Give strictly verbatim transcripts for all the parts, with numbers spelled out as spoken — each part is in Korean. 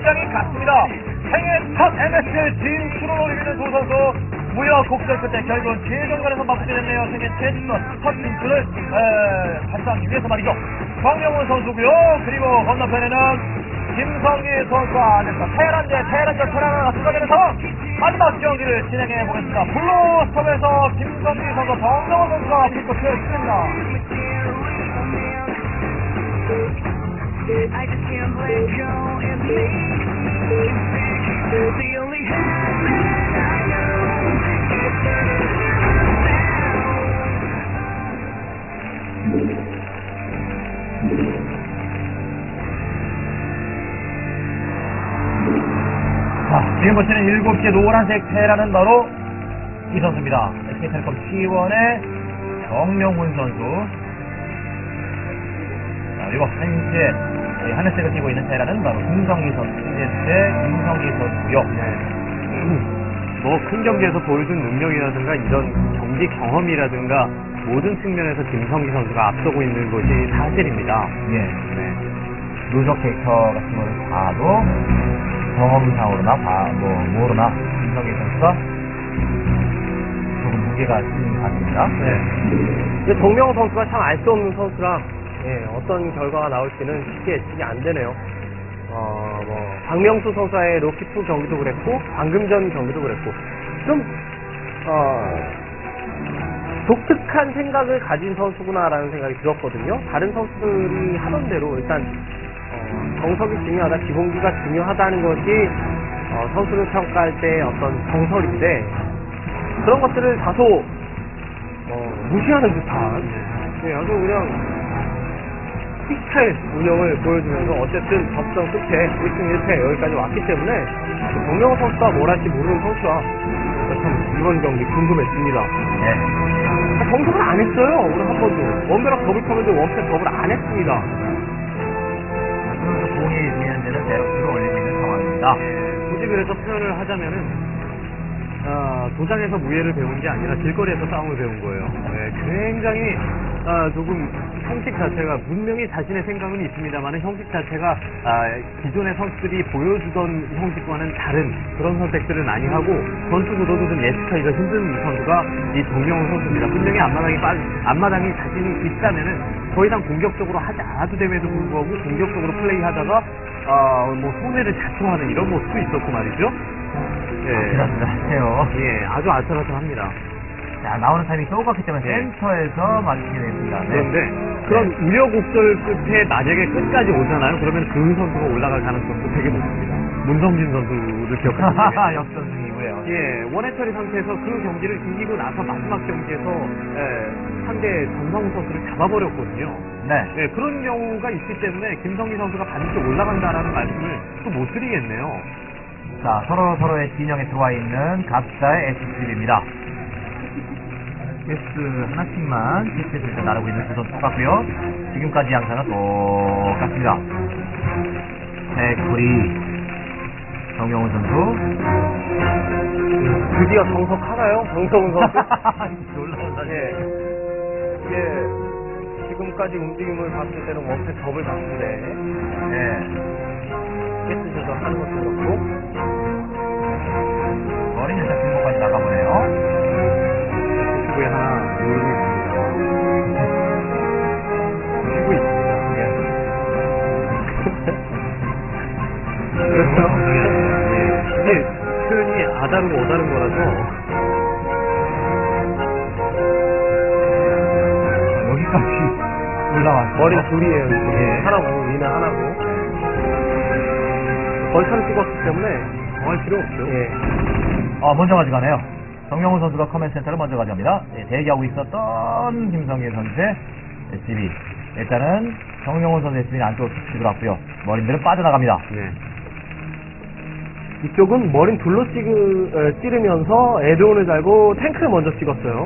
굉장히 같습니다. 생애 첫 엠에스엘 진출을 노리고 있는 두 선수 무역곡절 끝에 결국은 최종전에서 맞붙게 됐네요. 생애 최첫 첫 진출을 에, 달성하기 위해서 말이죠. 정명훈 선수고요. 그리고 건너편에는 김성기 선수가 테란 대 테란 대 테란을 추가되면서 마지막 경기를 진행해 보겠습니다. 블루스톱에서 김성기 선수, 정명훈 선수가 불꽃을 틉니다. I just can't let go and make the only heaven I know is 자, 지금 보시는 일곱 시에 노란색 테라는 바로 이 선수입니다. 에스케이텔레콤 티 원의 정명훈 선수. 그리고 한시에 하늘색을 띄고 있는 테라는 바로 김성기 선수, 의 김성기 선수요. 네. 뭐 큰 경기에서 보여준 능력이라든가 이런 경기 경험이라든가 모든 측면에서 김성기 선수가 앞서고 있는 것이 사실입니다. 예. 네. 누적 캐릭터 같은 거를 봐도 경험상으로나 봐, 뭐 뭐로나 김성기 선수가 조금 무게가 있는 것 같습니다. 네. 정명훈 선수가 참 알 수 없는 선수라. 예, 어떤 결과가 나올지는 쉽게 예측이 안 되네요. 어, 뭐, 박명수 선수와의 로키투 경기도 그랬고, 방금 전 경기도 그랬고, 좀, 어, 독특한 생각을 가진 선수구나라는 생각이 들었거든요. 다른 선수들이 하던 대로, 일단, 어, 정석이 중요하다, 기본기가 중요하다는 것이, 어, 선수를 평가할 때 어떤 정설인데, 그런 것들을 다소, 어, 무시하는 듯한, 예, 아주 그냥, 스타일 운영을 보여주면서 어쨌든 접전 끝에 일 승 일 패 여기까지 왔기 때문에 정명훈 선수가 뭘 할지 모르는 선수라 참 이번 경기 궁금했습니다. 네. 정석을 안 했어요. 오늘 한 번도. 원베락 더블 커맨드 원패 더블 안 했습니다. 공이 있는 데는 대략으로 올리고 있는 상황입니다. 예, 굳이 그래서 표현을 하자면은 아, 도장에서 무예를 배운 게 아니라 길거리에서 싸움을 배운 거예요. 예, 굉장히 아, 조금 형식 자체가 분명히 자신의 생각은 있습니다만 형식 자체가 아, 기존의 선수들이 보여주던 형식과는 다른 그런 선택들을 많이 하고 전투 구도도 좀 예측하기가 힘든 선수가 이 정명훈 선수입니다. 분명히 앞마당이 빨, 앞마당이 자신이 있다면은 더 이상 공격적으로 하지 않아도 됨에도 불구하고 공격적으로 플레이하다가 아, 뭐 손해를 자초하는 이런 모습도 있었고 말이죠. 예, 아슬아슬해요. 예, 아주 아슬아슬합니다. 자, 나오는 타이밍이 똑같기 때문에 네. 센터에서 맞추게 됩니다. 네. 그런데 그런 네. 우여곡절 끝에 만약에 끝까지 오잖아요. 그러면 그 선수가 올라갈 가능성도 되게 높습니다. 문성진 선수를 기억하시죠? 역전승이고요. 예, 원해처리 상태에서 그 경기를 이기고 나서 마지막 경기에서 예, 상대 전성우 선수를 잡아버렸거든요. 네. 예, 그런 경우가 있기 때문에 김성기 선수가 반드시 올라간다라는 말씀을 또 못 드리겠네요. 자, 서로 서로의 진영에 들어와 있는 각자의 에스십입니다. 에스 하나씩만 캐치해서 나르고 있는 두 선수 똑같고요. 지금까지 양상은 똑같습니다. 백구리 정명훈 선수. 드디어 정석하나요? 정성훈 선수? 놀라운 사실. 예. 예. 지금까지 움직임을 봤을 때는 원패 더블 같은데. 예. 캐스 조절하는 것도 그렇고. 머리 일단 중국까지 나가보네요. 유튜브에 하나 올리고 있습니다. 쉬고 있습니다. 예. 그래서 이게 표현이 아다르고 어다른 거라서 여기까지 올라왔어요. 머리 둘이에요. 예. 하나고 위나 하나고 벌처를 찍었기 때문에 정할 필요 없죠. 예. 아, 먼저 가져가네요. 정명훈 선수가 커맨 센터를 먼저 가져갑니다. 예, 대기하고 있었던 김성기 선수의 에스씨비. 일단은 정명훈 선수의 에스씨비는 안쪽으로 툭 들어왔고요. 머린들은 빠져나갑니다. 네. 이쪽은 머린 둘로 찌르, 에, 찌르면서 에드온을 달고 탱크를 먼저 찍었어요.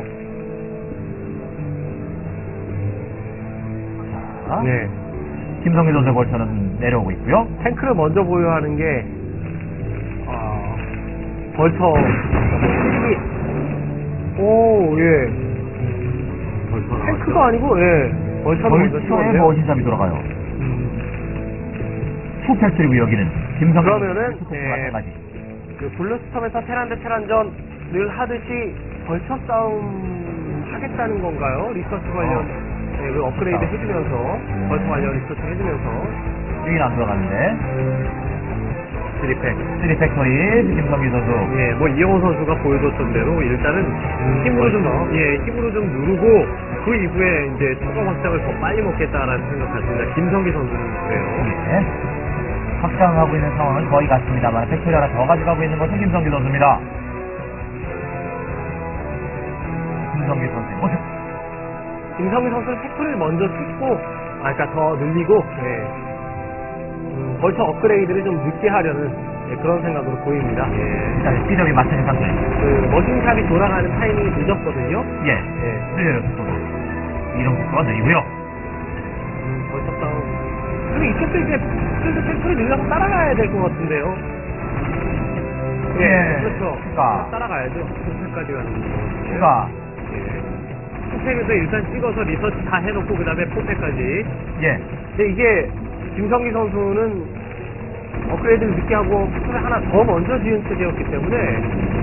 자, 네. 김성기 선수의 벌처는 내려오고 있고요. 탱크를 먼저 보유하는 게 어, 벌처 오, 예. 벌처 탱크가 아니고 예. 벌처는 먼저 벌처에 찍었네요. 머신삼이 돌아가요. 음. 투팩트리고 여기는 김성기 그러면은, 선수 예. 마찬가지. 그 블루스톰에서 테란 대 테란전 늘 하듯이 벌처 싸움 하겠다는 건가요? 리서치 관련 어. 예, 그 업그레이드 싸움. 해주면서 벌처 관련 리서치 해주면서 여기는 안 들어가는데. 드리팩. 쓰리 팩토리 김성기 선수. 예, 뭐 이영호 선수가 보여줬던 대로 일단은 힘으로 좀, 벌써? 예, 힘으로 좀 누르고 그 이후에 이제 추가 확장을 더 빨리 먹겠다라는 생각 같습니다. 김성기 선수는 그래요. 예. 확장하고 있는 상황은 거의 같습니다만 팩토리 하나 더 가져가고 있는 것은 김성기 선수입니다. 김성기 선수의 모습. 김성기 선수는 팩토리를 먼저 찍고, 아, 그러니까 더 늘리고, 예. 음, 벌써 업그레이드를 좀 늦게 하려는 예, 그런 생각으로 보입니다. 예. 일단 스피드업이 맞춰진 상태. 그 머신샵이 돌아가는 타이밍이 늦었거든요. 예. 예. 느려요, 속도. 이동 속도가 느리고요. 음, 벌써 싸움. 그리고 이쪽도 이제 필드 팩토리 늘려서 따라가야 될 것 같은데요. 예. 그렇죠. 그러니까. 따라가야죠. 스펙까지 가는 거. 그가, 예. 스펙에서 일단 찍어서 리서치 다 해놓고 그 다음에 포팩까지. 예. 근데 이게 김성기 선수는 업그레이드를 늦게 하고 팩토리 하나 더 먼저 지은 체제였기 때문에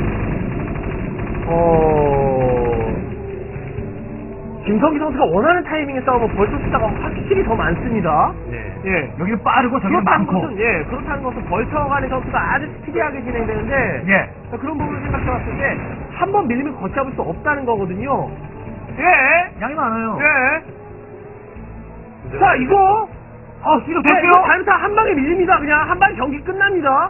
어 김성기 선수가 원하는 타이밍에 싸우면 벌써 숫자가 확실히 더 많습니다. 네. 예. 여기는 빠르고 저기는 그렇다는 많고. 것은, 예, 그렇다는 것은 벌처 간의 전투가 아주 특이하게 진행되는데, 예. 그런 부분을 생각해봤을 때, 한 번 밀리면 걷잡을 수 없다는 거거든요. 예, 양이 많아요. 예. 자, 이거, 어, 스피드 네, 됐고요. 이거 잘못하면 한 방에 밀립니다. 그냥 한 방에 경기 끝납니다.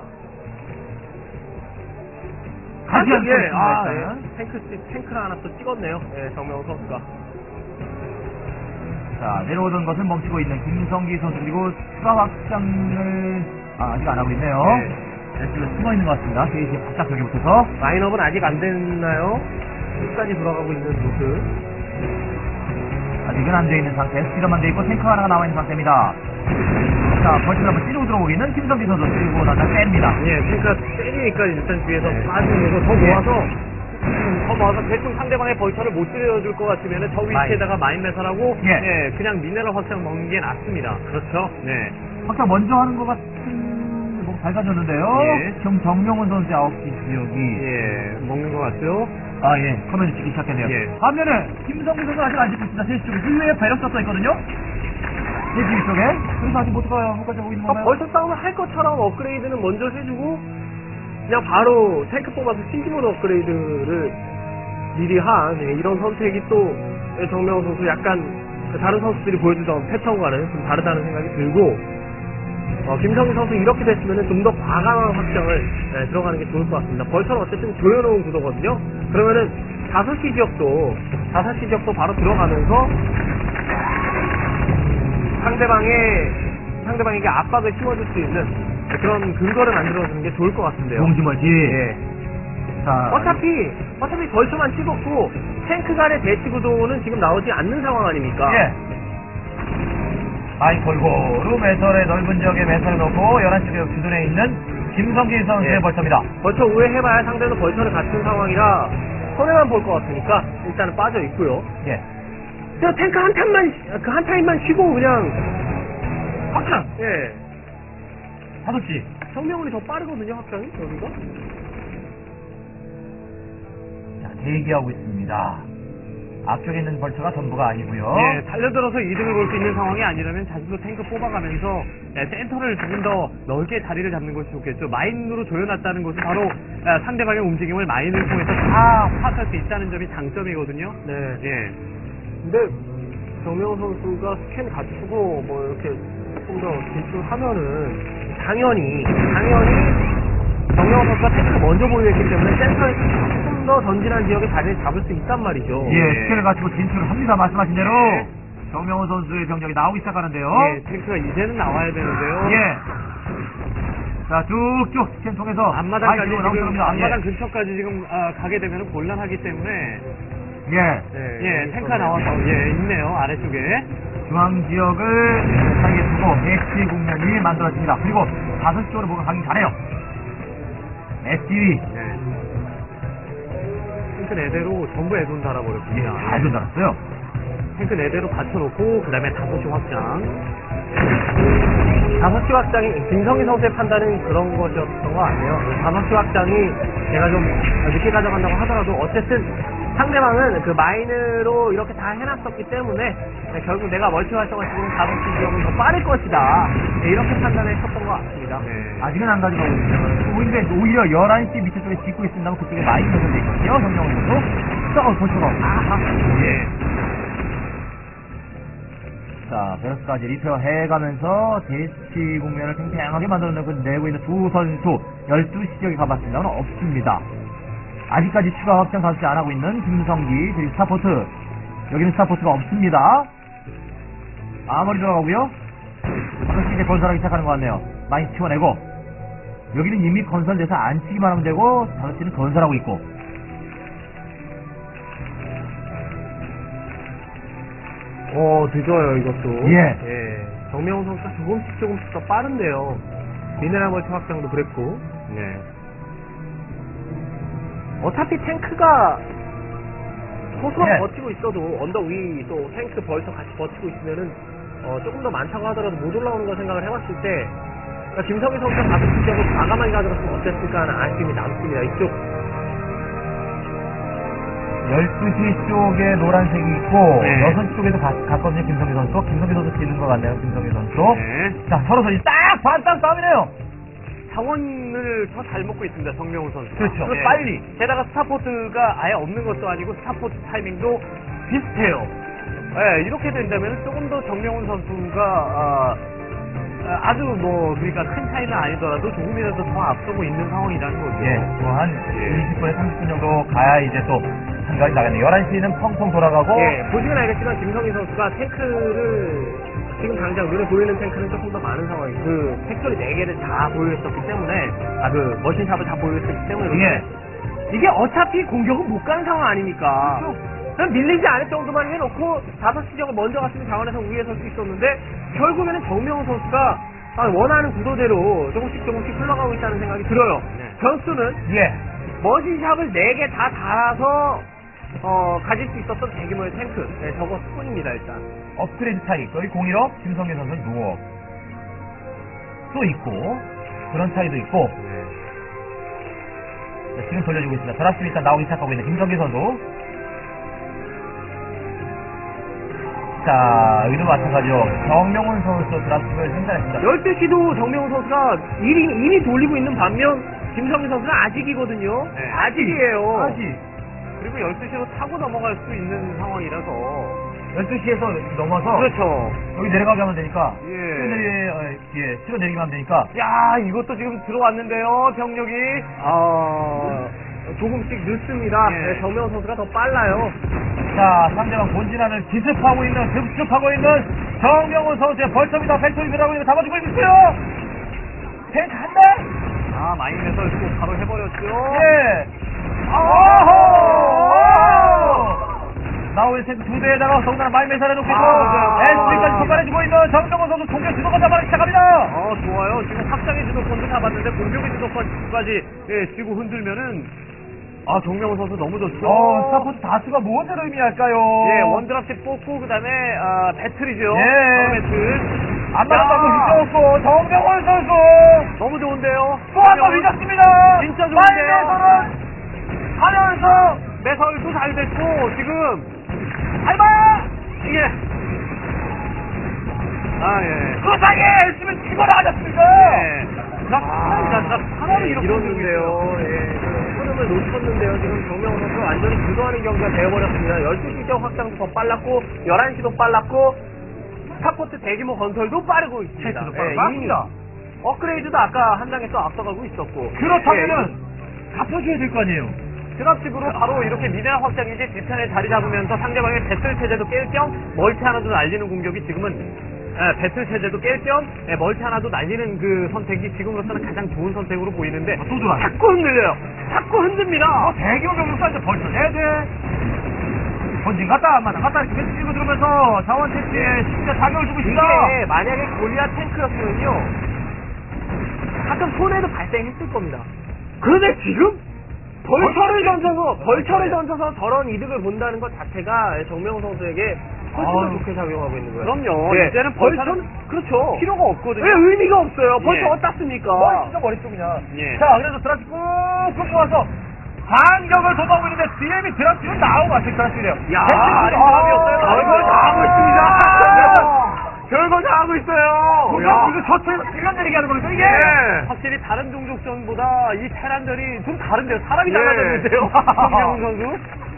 다시 탱크, 한번 예, 아, 일단은. 예. 탱크, 탱크를 하나 또 찍었네요. 예, 정명호 선수가. 자, 내려오던 것을 멈추고 있는 김성기 선수, 그리고 추가 확장을, 아, 아직 안 하고 있네요. 네. 네, 지금 숨어 있는 것 같습니다. 제이씨 바짝 벽에부터서. 라인업은 아직 안 됐나요? 끝까지 돌아가고 있는 모습. 아직은 안 돼 있는 상태. 스피드만 돼 있고 탱크 하나가 나와 있는 상태입니다. 자, 벌써 한번 찌르고 들어오기는 김성기 선수, 그리고 나가 뺍니다. 예, 탱크가 세니까 일단 뒤에서 네. 빠지는 거더 예. 모아서 음, 더 모아서 대충 상대방의 벌처를 못 때려줄 것 같으면 저 위치에다가 마인 매설하고 예. 예, 그냥 미네랄 확장 먹는 게 낫습니다. 그렇죠. 네. 확장 먼저 하는 것 같은, 뭐, 밝아졌는데요. 예. 지금 정명훈 선수의 아홉 시 지역이. 예, 먹는 것 같죠. 아, 예. 화면을 찍기 시작했네요. 예. 반면에, 김성기 선수 아직 안 찍고 있습니다. 세 시 쪽에. 그 위에 배럭 써 있거든요? 세 시 쪽에. 그래서 아직 못 가요. 못 가져오고 있는 아, 건가요? 벌처 싸움을 할 것처럼 업그레이드는 먼저 해주고 그냥 바로 탱크 뽑아서 신기모드 업그레이드를 미리 한 예, 이런 선택이 또 정명호 선수 약간 그 다른 선수들이 보여주던 패턴과는 좀 다르다는 생각이 들고 어, 김성기 선수 이렇게 됐으면 좀 더 과감한 확장을 예, 들어가는 게 좋을 것 같습니다. 벌처는 어쨌든 조여놓은 구도거든요. 그러면은 다섯 시 지역도 다섯 시 지역도 바로 들어가면서 상대방의 상대방에게 압박을 심어줄 수 있는 그런 근거를 만들어주는 게 좋을 것 같은데요. 공지멀티. 예. 자. 어차피 어차피 벌처만 찍었고 탱크 간의 대치 구도는 지금 나오지 않는 상황 아닙니까? 예. 아이 골고루 매설의 넓은 지역에 매설을 놓고 열한 시 지역 주둔에 있는 김성기 선수의 예. 벌처입니다. 벌처 우회해봐야 상대는 벌처를 갖춘 상황이라 손해만 볼 것 같으니까 일단은 빠져 있고요. 예. 그냥 탱크 한 탄만 그 한 타임만 쉬고 그냥 확장. 예. 다섯 시. 정명훈이 더 빠르거든요 확장이 여기가. 자, 대기하고 있습니다. 앞쪽에 있는 벌처가 전부가 아니고요. 예, 달려들어서 이득을 볼 수 있는 상황이 아니라면 자신도 탱크 뽑아가면서 예, 센터를 조금 더 넓게 자리를 잡는 것이 좋겠죠. 마인으로 조여놨다는 것은 바로 예, 상대방의 움직임을 마인을 통해서 다 파악할 수 있다는 점이 장점이거든요. 네. 예. 근데 정명호 선수가 스캔 갖추고 뭐 이렇게 좀 더 진출하면은 당연히 당연히 정명호 선수가 탱크를 먼저 보유했기 때문에 센터에서 조금 더 전진한 지역에 자리를 잡을 수 있단 말이죠. 예, 스킬을 가지고 진출을 합니다. 말씀하신 대로. 예. 정명훈 선수의 병력이 나오기 시작하는데요. 예, 탱크가 이제는 나와야 되는데요. 예. 자, 쭉쭉 스캔 통해서 앞마당까지 아이디로 지금 나오습니다. 앞마당 예. 근처까지 지금 아, 가게 되면 곤란하기 때문에 예. 예, 탱크가 나와서 예 있네요 아래쪽에. 중앙 지역을 사이에 두고 배치 국면이 만들어집니다. 그리고 다섯 시 쪽으로 보면 가긴 잘해요. 에스티비. 예. 탱크 네 대로 전부 애돈 예, 달아버렸습니다. 잘 던져놨어요. 탱크 네 대로 받쳐놓고 그 다음에 다섯 시 확장. 다섯 시 확장이, 김성희 선수의 판단은 그런 것이었던 거 아니에요. 다섯 시 확장이 제가 좀 늦게 가져간다고 하더라도 어쨌든 상대방은 그 마인으로 이렇게 다 해놨었기 때문에 네, 결국 내가 멀티 활성화 지금 다섯 시 지역은 더 빠를 것이다. 네, 이렇게 판단했었던 것 같습니다. 네. 아직은 안 가져가고 있어요. 오히려, 오히려 열한 시 밑에 쪽에 짓고 있습니다만 그쪽에 많이 넣어져 있거든요. 정명훈 선수. 썩어, 보시고. 아하. 예. 자, 베러스까지 리페어 해가면서 대치 국면을 팽팽하게 만들어내고 내고 있는 두 선수. 열두 시 지역에 가봤습니다만 없습니다. 아직까지 추가 확장 가수지 안 하고 있는 김성기, 그리고 스타포트. 여기는 스타포트가 없습니다. 아머리 들어가고요. 다섯시 이제 건설하기 시작하는 것 같네요. 많이 치워내고. 여기는 이미 건설돼서 안 치기만 하면 되고, 다섯시는 건설하고 있고. 어, 늦어요, 이것도. 예. 예. 정명훈 선수가 조금씩 조금씩 더 빠른데요. 미네랄 멀티 확장도 그랬고. 네. 어차피 탱크가 소수가 네. 버티고 있어도 언덕 위 또 탱크 벌써 같이 버티고 있으면은 어, 조금 더 많다고 하더라도 못 올라오는 걸 생각을 해봤을 때 그러니까 김성희 선수가 다섯 시적으로 과감하게 가져갔으면 어땠을까 하는 아쉬움이 남습니다. 이쪽 열두 시 쪽에 노란색이 있고, 네. 여섯 시 쪽에도 가, 갔거든요, 김성희 선수. 김성희 선수 뛰는 것 같네요, 김성희 선수. 네. 자, 서로 서로 딱 반딱 싸움이네요. 자원을 더 잘 먹고 있습니다. 정명훈 선수. 그렇죠. 그리고 예. 빨리. 게다가 스타포트가 아예 없는 것도 아니고 스타포트 타이밍도 비슷해요. 예, 이렇게 된다면 조금 더 정명훈 선수가 아, 아, 아주 뭐 그러니까 큰 차이는 아니더라도 조금이라도 더 앞서고 있는 상황이라는 거죠. 예, 뭐한 예. 이십 분에 삼십 분 정도 가야 이제 또 한가지 나가네요. 열한 시는 펑펑 돌아가고. 예, 보시면 알겠지만 김성희 선수가 탱크를 지금 당장 눈에 보이는 탱크는 조금 더 많은 상황이 그 팩토리 네 개를 다 보유했었기 때문에 아 그 머신샵을 다 보유했기 때문에 예. 이게 어차피 공격은 못 가는 상황 아닙니까? 그럼 밀리지 않을 정도만 해놓고 다섯 시 지역을 먼저 갔으면 자원에서 위에 설 수 있었는데 결국에는 정명훈 선수가 아, 원하는 구도대로 조금씩 조금씩 흘러가고 있다는 생각이 들어요. 변수는 예. 머신샵을 네 개 다 달아서 어, 가질 수 있었던 대규모의 탱크 네, 저거 수뿐입니다 일단. 업그레이드 차이. 거의 공일업, 김성현 선수는 누워. 또 있고, 그런 차이도 있고. 자, 지금 돌려주고 있습니다. 드랍십이 일단 나오기 시작하고 있는 김성기 선수. 자, 여기도 마찬가지로 정명훈 선수 드랍십을 생산했습니다. 열두 시도 정명훈 선수가 이미, 이미 돌리고 있는 반면 김성민 선수는 아직이거든요. 네, 아직이에요. 아직. 그리고 열두 시로 타고 넘어갈 수 있는 상황이라서. 열두 시에서 넘어서 그렇죠. 여기 내려가게 하면 되니까. 예. 치러 내리, 어, 예, 치러 내리기만 하면 되니까. 야, 이것도 지금 들어왔는데요, 병력이. 아, 조금씩 늦습니다. 예. 네, 정명훈 선수가 더 빨라요. 자, 상대방 본진하는 기습하고 있는, 급습하고 있는 정명훈 선수의 벌점이다. 팩토리 들어가고 있는 거 잡아주고 있어요. 탱크 한 대? 아, 마인에서 또 바로 해버렸죠. 예. 오호! 나오는 탱크 두 대에다가 더군다나 마이메사를 놓고 아, 에스피까지 손가락해주고 있는 정명훈 선수 공격 주도권 잡아내기 시작합니다. 어, 좋아요. 지금 확장의 주도권도 잡았는데 공격의 주도권까지 예, 쥐고 흔들면은 아, 정명훈 선수 너무 좋죠. 어, 스타포트 다수가 무엇을 의미할까요? 예, 원드랍십 뽑고 그다음에 아, 배틀이죠. 예. 바로 배틀. 안 맞았다고 야. 휘저었고 정명훈 선수 너무 좋은데요. 또 한 번 정명훈. 휘졌습니다. 진짜 좋은데요. 마이메사는 하면서 매설도 잘 됐고 지금 알바 이게 아 예. 그 사이에 열심히 치고 나가졌습니다. 예. 자, 자, 자, 사람이 이렇게 이러는데요. 예. 흐름을 놓쳤는데요. 지금 정명훈 선수 완전히 주도하는 경기가 되어버렸습니다. 열두 시 적 확장도 더 빨랐고 열한 시도 빨랐고 스타포트 대규모 건설도 빠르고 있습니다. 탱크도 예, 빠릅니다. 이미 업그레이드도 아까 한 장에 또 앞서가고 있었고 그렇다면은 갚아줘야 될 거 아니에요. 드랍식으로 바로 이렇게 미네랄 확장이 이제 뒤편에 자리 잡으면서 상대방의 배틀 체제도 깰 겸 멀티 하나도 날리는 공격이 지금은 예, 배틀 체제도 깰 겸 예, 멀티 하나도 날리는 그 선택이 지금으로서는 가장 좋은 선택으로 보이는데 아, 또 들어와요. 자꾸 흔들려요. 자꾸 흔듭니다. 어, 대규모 병력까지 벌써 네대 본진 갔다 안 맞아 갔다 이렇게 치고 들어오면서 자원 채취에 진짜 자격을 주고 있습니다. 이게 만약에 골리앗 탱크였으면요 가끔 손해도 발생했을 겁니다. 그런데 지금 벌처를 던져서 벌처를 던져서 저런 이득을 본다는 것 자체가 정명훈 선수에게 훨씬 더 아유. 좋게 작용하고 있는 거예요. 그럼요. 예. 이제는 벌써 벌처는 그렇죠. 필요가 없거든요. 왜 의미가 없어요. 예. 벌써 어떻습니까? 머리 진짜 머리 쪽이냐. 예. 자, 그래서 드라치 꾹꾹 모아서 반격을 도모하고 있는데 디엠이 드라치로 나오고 아직 드라치래요. 야, 아린사람이었어요. 별걸 다 하고 있습니다. 별걸 다 하고 있어요. 야. 이거 저체에서 질러 내리게 하는 거니까 이게. 예. 확실히 다른 종족전보다 이 테란전이 좀 다른데요. 사람이 예. 달라졌는데요. 정명훈 선수.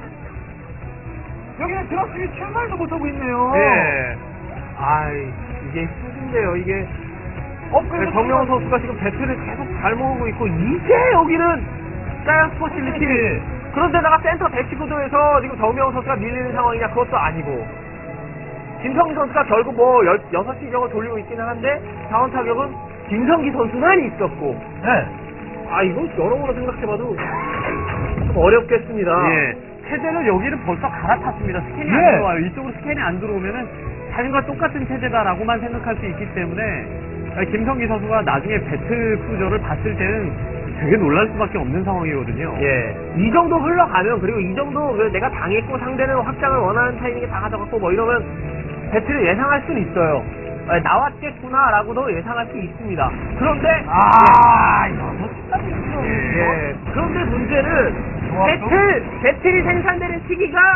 여기는 드라치 출발도 못하고 있네요. 예. 아이, 이게 힘든데요, 이게. 어, 네, 그래서 정명훈 선수가 지금 배트를 계속 잘 모으고 있고, 이제 여기는 자이언트 포실리티. 그런데다가 센터 대치 구도에서 지금 정명훈 선수가 밀리는 상황이냐, 그것도 아니고. 김성기 선수가 결국 뭐, 여, 여섯 시경을 돌리고 있기는 한데, 자원 타격은 김성기 선수만 있었고. 네. 아, 이거 여러모로 생각해봐도 좀 어렵겠습니다. 예. 체제를 여기는 벌써 갈아탔습니다. 스캔이 예. 안 들어와요. 이쪽으로 스캔이 안 들어오면은 자신과 똑같은 체제다라고만 생각할 수 있기 때문에 김성기 선수가 나중에 배틀 푸저를 봤을 때는 되게 놀랄 수밖에 없는 상황이거든요. 예. 이 정도 흘러가면, 그리고 이 정도 그 내가 당했고 상대는 확장을 원하는 타이밍에 다 가져갔고 뭐 이러면 배틀을 예상할 수는 있어요. 예, 나왔겠구나라고도 예상할 수 있습니다. 그런데 아, 이거 진짜 힘들어. 예. 그런데 문제는 좋았어? 배틀 배틀이 생산되는 시기가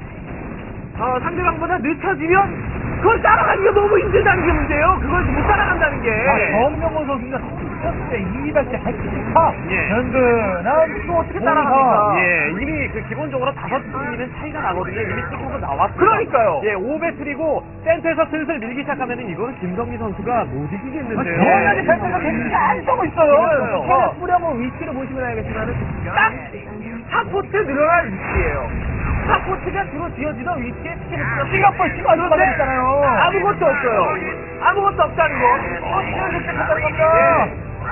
어, 상대방보다 늦춰지면 그걸 따라가기가 너무 힘들다는 게 문제예요. 그걸 못 따라간다는 게. 아, 정명훈 선수가 삼십 대 이백 대 백십 파. 예. 든든한 또 어떻게 따라갑니까? 예, 이미 그 기본적으로 다섯 분이면 차이가 나거든요. 이미 찍혀서 나왔어요. 그러니까요. 예, 오 배틀이고 센터에서 슬슬 밀기 시작하면은 이거는 김성기 선수가 못 이기겠는데요. 정원이 배터리가 굉장히 안 서고 있어요. 어, 뿌려본 위치를 보시면 알겠지만 딱 사포트 늘어날 위치예요. 사포트가 주로 지어지던 위치에 스킬을 뿌려 시간벌 시간 안 있잖아요. 아무것도 없어요. 아무것도 없다는 거. 어, 시간을 생각하는 겁니다.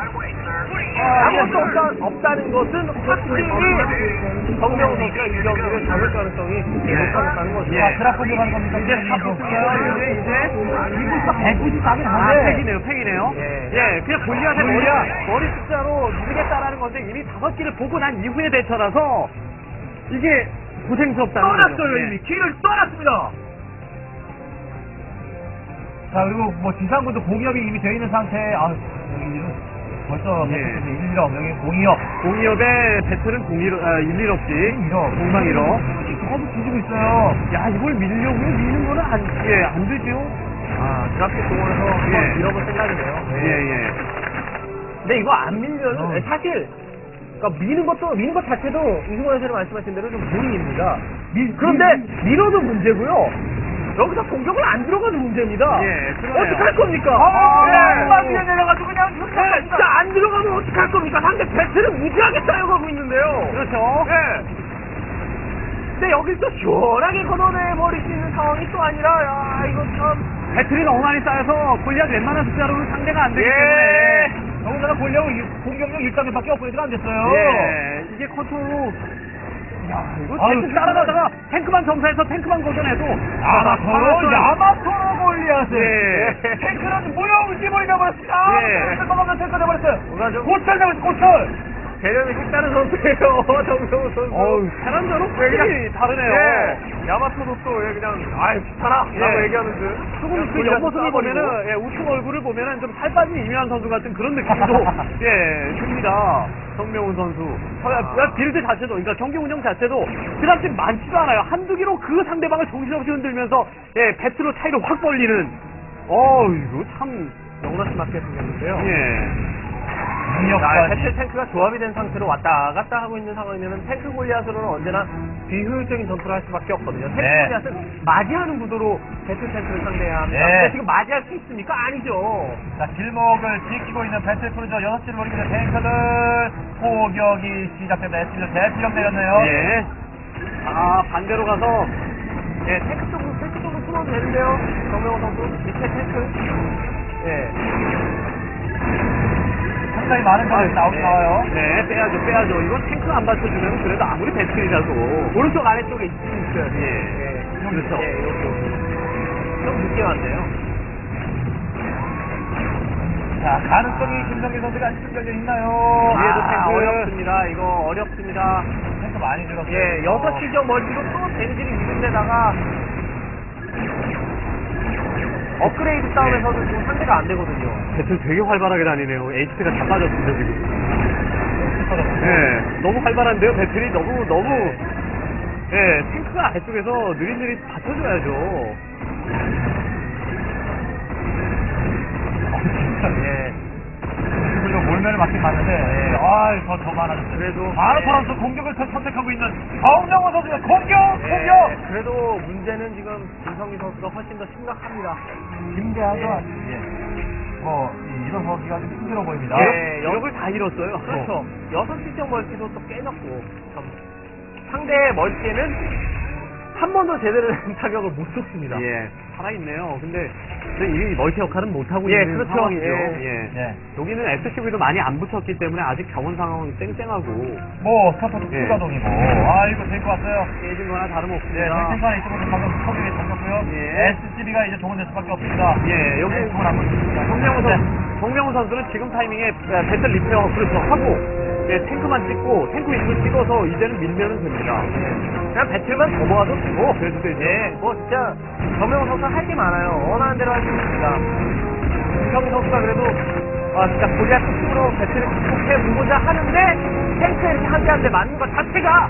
예. 아무것도 없다, 없다는 것은 확실히 정명훈 선수가 이 경기를 잡을 가능성이 높아졌다는 거죠. 예. 드라프트 가는 겁니다. 이제 사포트가 이제 이제 이구십사, 백구십사긴 아, 한데. 팩이네요, 팩이네요. 예. 예, 그냥 골리앗의 머리, 골리앗. 머리 숫자로 누르겠다라는 건데 이미 다섯 개를 보고 난 이후의 대처라서 이게 고생스럽다는 거죠. 떠났어요, 예. 이미. 길을 떠났습니다. 자, 그리고 뭐 지상군도 공이업이 이미 되어 있는 상태. 아, 여기는 벌써 예. 백구십사 일일업, 여기 공이업. 공이업의 배틀은 공일, 아, 일일 없이 일일업. 공방 일업. 계속 뒤지고 있어요. 야, 이걸 밀려고 미는 거는 안, 예, 안 되죠. 아, 드랍킥 동원해서 한번 예. 밀어볼 생각이네요. 예, 예. 근데 이거 안 밀면 어. 사실 그러니까 미는 것도 미는 것 자체도 이승원 선생님 말씀하신 대로 좀 무리입니다. 미- 그런데 밀어도 문제고요. 여기서 공격을 안 들어가도 문제입니다. 예, 그러네요. 어떡할 겁니까? 아, 예. 만 위에 내려가지고 그냥 예, 진짜 안 들어가면 어떡할 겁니까? 상대 배트를 무지하게 쌓여가고 있는데요. 그렇죠. 예. 근데 여길 또 시원하게 걷어내버릴 수 있는 상황이 또 아니라, 야, 이거 참. 배틀이 너무 많이 쌓여서 골리앗 웬만한 숫자로는 상대가 안 되기 예. 때문에. 더군다나 골력 공격력 일 단계밖에 업그레이드가 안 됐어요. 예, 이게 컨트롤. 야, 이거 아유, 탱크 따라가다가 탱크만 점사해서 탱크만 걷어내도. 야마토로, 야마토로 골리앗을. 예. 탱크는 무용 지물이 되어버렸습니다. 예. 탱크 먹는 탱크 되어버렸어요. 뭔가 좀 고철 되어버렸어, 고철. 개념이 색다른 선수예요. 정성우 선수. 어우, 테란전은 확실히 다르네요. 예. 야마토도 또 그냥, 아이, 좋다라! 예. 라고 얘기하는 듯. 조금 그 골리앗 옆모습을 쏴버리고. 보면은, 예, 우측 얼굴을 보면은 좀 살 빠진 이묘한 선수 같은 그런 느낌도, 예, 듭니다. 정명훈 선수. 아, 빌드 자체도, 그러니까 경기 운영 자체도 그다지 많지도 않아요. 한두 개로 그 상대방을 정신없이 흔들면서, 예, 배트로 차이를 확 벌리는. 어 이거 참, 영락스 맞게 생겼는데요. 예. 자, 능력까지. 배틀 탱크가 조합이 된 상태로 왔다 갔다 하고 있는 상황이면 탱크 골리앗으로는 언제나 비효율적인 전투를 할 수밖에 없거든요. 탱크 네. 골리앗은 맞이하는 구도로 배틀 탱크를 상대해야 합니다. 네. 근데 지금 맞이할 수 있습니까? 아니죠. 자, 길목을 지키고 있는 배틀크루저 여섯 시를 노리고 있는 탱크들 포격이 시작됩니다. 에스피를 대피력 내렸네요. 예. 아, 반대로 가서, 예, 탱크 쪽으로, 탱크 쪽으로 숨어도 되는데요. 정명호 선수, 밑에 탱크. 예. 상당히 많은 점이 나오긴 네. 나와요. 네, 빼야죠, 빼야죠. 이건 탱크 안 받쳐주면 그래도 아무리 배틀이라도. 오른쪽 아래쪽에 있어요. 예. 예. 그렇죠. 예, 여기, 여기. 좀 늦게 왔네요. 자, 가능성이 김성기 선수가 아직 열려 있나요? 뒤에도 아, 탱크. 어렵습니다. 이거 어렵습니다. 탱크 많이 줄었어요. 예, 여섯 시경 멀티로 또 젠지를 이긴 데다가 업그레이드 싸움에서는 지금 상대가 안 되거든요. 배틀 되게 활발하게 다니네요. 에이치피가 다 빠졌습니다, 지금. 예, 너무 활발한데요, 배틀이 너무, 너무, 예, 탱크가 아래쪽에서 느릿느릿 받쳐줘야죠. 예. 그리고 몰면을 맞긴 맞는데, 예. 아, 더, 더 많아졌어요. 그래도, 많은 예. 선수 공격을 선- 선택하고 있는 정명호 선수가 공격! 예, 공격! 그래도 문제는 지금 김성기 선수가 훨씬 더 심각합니다. 김대하도 예. 아직, 예. 뭐, 이- 이런 선수가 좀 힘들어 보입니다. 예, 기록을 다 잃었어요. 그렇죠. 여섯 실점 멀티도 또 깨졌고, 참. 상대의 멀티에는 한 번도 제대로 된 타격을 못 줬습니다. 예, 살아있네요. 근데 이 멀티 역할은 못하고 예, 있는 그렇죠. 상황이죠. 예. 예. 예. 여기는 에스씨브이도 많이 안 붙었기 때문에 아직 자원 상황은 땡땡하고 뭐, 스타터도 예. 추가동이고. 아, 이거 될 것 같아요. 깨진 거나 예, 다름없습니다. 탱탱한 이쪽으로 방금 소리에 잡혔고요. 예. 에스씨비가 이제 동원될 수밖에 없습니다. 예, 여기 네, 동원 안 보입니다. 정명훈 네. 선수, 정명훈 선수는 지금 타이밍에 배틀 리페어 그렇죠 하고 예, 탱크만 찍고 탱크 위주로 찍어서 이제는 밀면은 됩니다. 그냥 배틀만 더 모아도 되고, 그래도 되죠. 예, 뭐 진짜 정명훈 선수가 할 게 많아요. 원하는 대로 할 수 있습니다. 김성기 선수가 그래도 아, 진짜 골리앗 특징으로 배틀을 극복해 보고자 하는데 탱크에 이렇게 한 대 한 대 맞는 것 자체가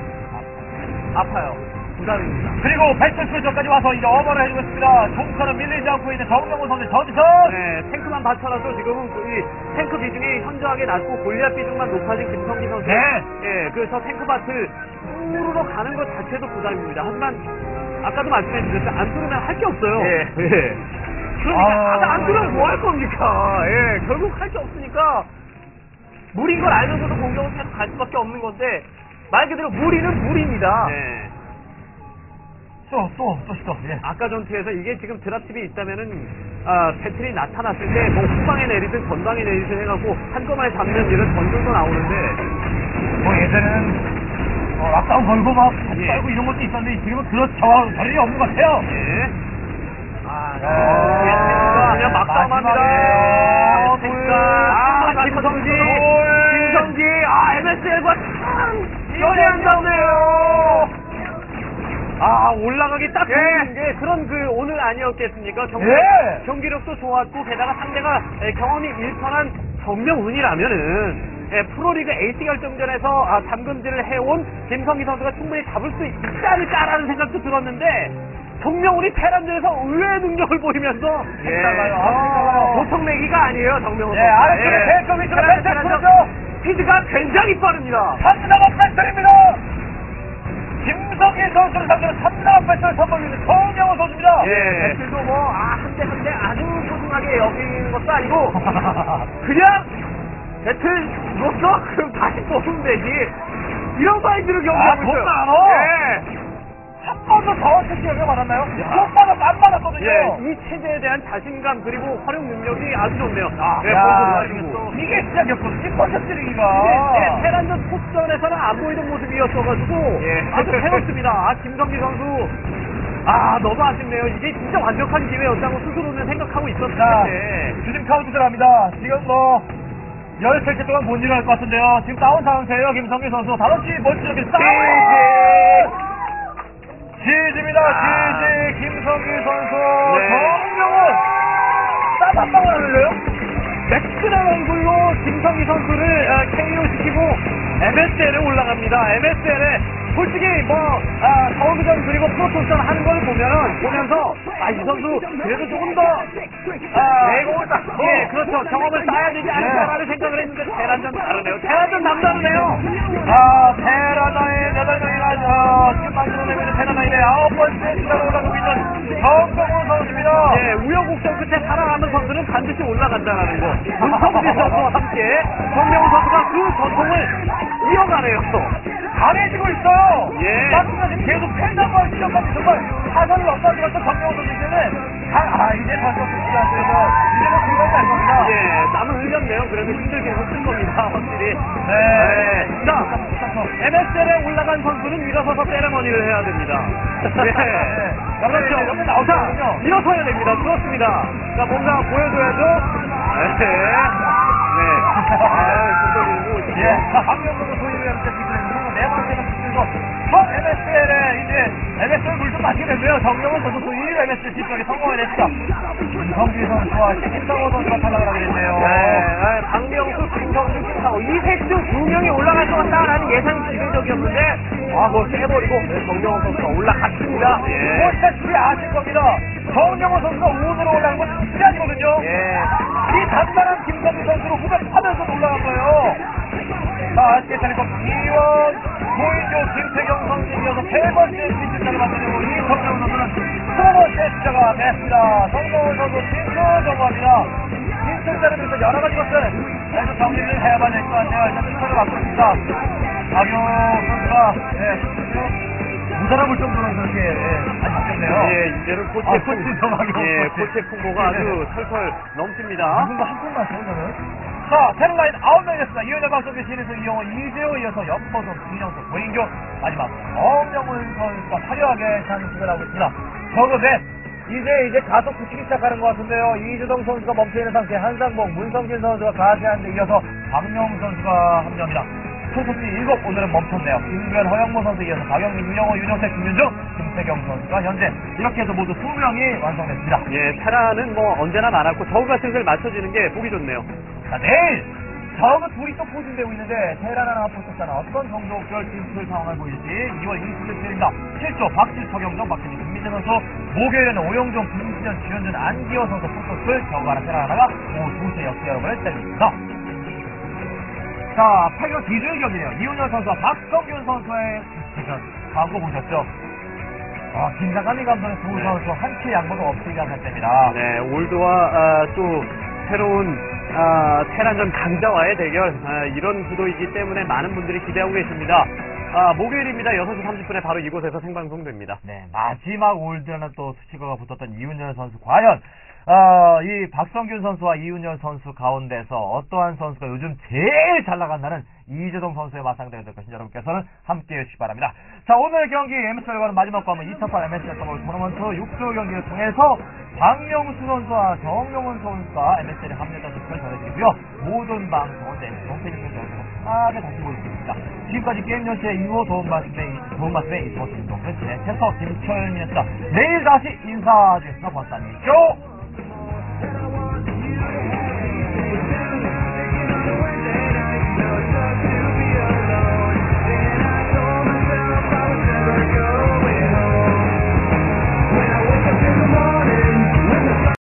아파요. 부담입니다. 그리고 백설 출전까지 와서 이제 어머를 해주고 있습니다. 종처럼 밀리지 않고 있는 정명훈 선수 전선! 네, 탱크만 받쳐놔도 지금은 이 탱크 비중이 현저하게 낮고 골리앗 비중만 높아진 김성기 선수. 네. 예, 그래서 탱크 밭을 우르르 가는 것 자체도 부담입니다. 하지만 아까도 말씀해주셨죠. 안 뚫으면 할 게 없어요. 예. 예. 그러니까 아, 아, 안 뚫으면 뭐 할 겁니까? 예, 결국 할 게 없으니까 무리인 걸 알면서도 공격을 계속 갈 수밖에 없는 건데 말 그대로 무리는 무리입니다. 네. 또, 또, 또 시도. 예. 아까 전투에서 이게 지금 드랍tip이 있다면은 아, 배틀이 나타났을 때 뭐 후방에 내리든 전방에 내리든 해갖고 한꺼번에 잡는 일은 전술도 나오는데 뭐 예전에는 어, 락다운 걸고 막 같이 예. 빨고 이런 것도 있었는데 지금은 그렇죠. 별일이 없는 것 같아요. 예. 아, 아, 그냥 막싸움합니다. 마지막에 탱크가 아, 아, 김성기, 김성기. 김성기, 아, 엠에스엘과 참 연이 안 닿네요. 아, 올라가기 딱 예. 좋은 게 그런 그 오늘 아니었겠습니까? 경기, 예. 경기력도 좋았고 게다가 상대가 에, 경험이 일편한 정명훈이라면은 예, 프로리그 에이스 결정전에서 아, 담금질을 해온 김성기 선수가 충분히 잡을 수 있지 않을까라는 생각도 들었는데 정명훈이 테란전에서 의외의 능력을 보이면서 예. 달라요. 아, 어, 달라요. 보통 내기가 아니에요 정명훈 예, 선수. 아래쪽에 탱크 위쪽으로 테란, 펜트 테란전 풀어줘. 스피드가 굉장히 빠릅니다. 삼 남업 배틀입니다. 김성희 선수를 상대로 삼 남업 배틀 선보이는 정명훈 선수입니다. 예. 배틀도 뭐, 아, 한 대 한 대 아주 소중하게 여기는 것도 아니고, 그냥 배틀로서 그럼 다시 뽑으면 되지. 이런 마인드로 경기하고 아, 있어요. 돈 많어? 예. 한 번도 더 택시가 받았나요? 못 받아서 안 받았거든요. 예, 이 체제에 대한 자신감 그리고 활용 능력이 아주 좋네요. 아, 예, 야, 본선 이게 또 가지고. 이게 진짜 격분 십% 찌르기가. 예, 테란전 톱전에서는 안 보이던 모습이었어가지고 예. 아주 새롭습니다. 아, 김성기 선수. 아, 너무 아쉽네요. 이게 진짜 완벽한 기회였다고 스스로는 생각하고 있었을 자, 텐데. 지금 카운트 들어갑니다. 지금 뭐, 열세 개 동안 못 일어날 것 같은데요. 지금 다운 상태예요, 김성기 선수. 다섯 시 멀티적인 싸움! 지지입니다, 지지. 김성기 선수. 네. 정명훈! 땀한방울 안 흘려요? 매끈한 얼굴로 김성기 선수를 아, 케이오 시키고 엠에스엘에 올라갑니다. 엠에스엘에 솔직히 뭐 아, 서울전 그리고 프로토스전 하는 걸 보면은 보면서 아, 이 선수 그래도 조금 더 아, 내공을 쌓고. 예, 그렇죠. 경험을 쌓아야 되지 않을까라는 생각을 했는데 테란전 다르네요. 테란전 남다르네요. 아, 테라나의 여덟 명이나, 어, 지금 만들어내고 있는 테라나의 아홉 번째 시간을 올라가고 있는 정명훈 선수입니다. 예, 우여곡절 끝에 살아남은 선수는 반드시 올라간다라는 거. 문성진 선수와 함께 정명훈 선수가 그 전통을 이어가네요. 강해지고 있어요. 예. 마지막 지금 계속 팬덤과 시점까지 정말 사선을 엇가지고 있던 정명훈 선수는 아, 이제 벌써 좋지 않아서 이제는 불가능이 알 겁니다. 예, 땀을 흘렸네요. 그래도 힘들게 했을 겁니다, 확실히. 네. 네. 자, 엠에스엘에 올라간 선수는 일어서서 세레머니를 해야 됩니다. 네. 그렇죠. 옆에 나오거든요. 자, 일어서야 됩니다. 그렇습니다. 자, 뭔가 보여줘야죠. 네. 네. 아, 손 예, 한명으로 소유를 하는 때문에 네 번째는 붙여서 첫 엠에스엘에 이제 엠에스엘 물 좀 마시게 되고요. 정명훈 선수 또 일 엠에스 뒷쪽에 성공을 했습니다. 김성규 선수와 김상호 선수가 탈락을 하게 됐네요. 네, 박명수, 김성주, 김상호 이 셋 중 두 명이 올라갈 것 같다라는 예상이 기대적이었는데 아, 그걸 깨버리고 네, 정명호 선수가 올라갔습니다. 예. 보시다시피 아실 겁니다. 정명호 선수가 우으로 올라간 건 쉽지 아니거든요. 예. 이 단단한 김성규 선수로 후벼파면서 올라간 거예요. 자, 아시겠습니까? 이원, 고인조, 김태경 선수에 이어서 세 번째 진출자를 만들고 이 정명호 선수는 두 번째 숫자가 됐습니다. 정명호 선수 진출 정보합니다. 진출자를 위해서 여러 가지 것을 계속 정리를 해야만 될 것 같아요. 일단 추천을 받고 있습니다. 박용 선수가, 예, 무사람을 정도로 그렇게, 예, 많이 바뀌었네요. 예, 이제는 코치의 아, 풍, 코치 정확히 예, 코치. 코치의 풍고가 아주 네. 털털 넘칩니다. 누군가 한 분만 써오면은. 자, 새로운 라인 아홉 명이 됐습니다. 이은혁, 박성규, 신혜수, 이영호, 이재호 이어서 연보성, 김영수, 고인교, 마지막 정명훈 선수가 화려하게 찬스를 하고 있습니다. 저그넷 이제 이제 가속 붙이기 시작하는 것 같은데요. 이주동 선수가 멈춰있는 상태, 한상봉, 문성진 선수가 가세하는데 이어서 박명훈 선수가 합류합니다. 소속지 일곱, 오늘은 멈췄네요. 김구현, 허영모 선수 이어서 박영민, 유영호, 윤영택, 김윤중, 김태경 선수가 현재 이렇게 해서 모두 두 명이 완성됐습니다. 예, 테라는 뭐 언제나 많았고 저우 같은 걸 맞춰지는 게 보기 좋네요. 자, 내일 저그 둘이 또 포진되고 있는데 테란하나 포스타나 어떤 정도별 진출 상황을 보일지 이월 이십칠일입니다. 칠 조 박질 서경정, 박진희, 김민재 선수, 목요일에는 오영종, 김수현, 주현준, 안기호 선수 포스트 저그 하나 테란하나가 오후 두 시에 역시 여러분을 때립니다. 자, 팔 강 기준의 경기네요. 이훈현 선수와 박성균 선수의 대전 광고 보셨죠? 아, 김상감이 감독의 두 네. 선수 한치 양보도 없이 가셨답니다. 네, 올드와 아, 또 새로운 아, 테란전 강자와의 대결 아, 이런 구도이기 때문에 많은 분들이 기대하고 계십니다. 아, 목요일입니다. 여섯 시 삼십 분에 바로 이곳에서 생방송됩니다. 네, 마지막 올드라는 또 수식어가 붙었던 이훈현 선수. 과연, 어, 이 박성균 선수와 이훈현 선수 가운데서 어떠한 선수가 요즘 제일 잘 나간다는 이재동 선수의 맞상대가 될 것인지 여러분께서는 함께 해주시기 바랍니다. 자, 오늘 경기 엠에스엘과는 마지막 관문 이천팔 엠에스엘 토너먼트 육 조 경기를 통해서 박명수 선수와 정명훈 선수가 엠에스엘에 합류했다는 소식을 전해드리고요. 모든 방송은 네, 홈페이지 통해서 편하게 다시 보실 수 있습니다. 지금까지 게임연시의 이호 도움 말씀의 도움 말씀의 이스포츠 운동은 진행 캐스터 김철민이었습니다. 내일 다시 인사드리겠습니다. 고맙습니다.